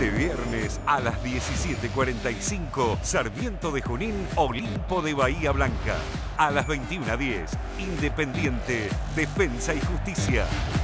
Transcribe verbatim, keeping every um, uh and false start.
Este viernes a las diecisiete cuarenta y cinco, Sarmiento de Junín, Olimpo de Bahía Blanca. A las veintiuna diez, Independiente, Defensa y Justicia.